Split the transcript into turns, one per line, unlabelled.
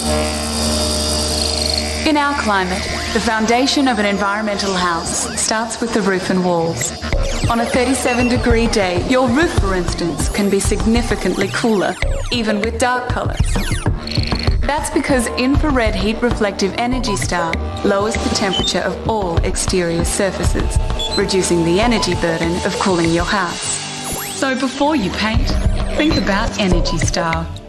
In our climate, the foundation of an environmental house starts with the roof and walls. On a 37-degree day, your roof, for instance, can be significantly cooler, even with dark colours. That's because infrared heat reflective energy star lowers the temperature of all exterior surfaces, reducing the energy burden of cooling your house. So before you paint, think about Energy Star.